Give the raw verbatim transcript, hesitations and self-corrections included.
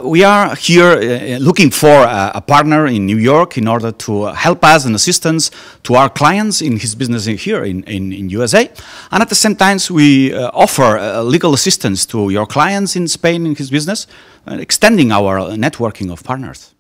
we are here uh, looking for a, a partner in New York in order to help us and assistance to our clients in his business in here in, in, in U S A. And at the same time, we uh, offer uh, legal assistance to your clients in Spain in his business, uh, extending our networking of partners.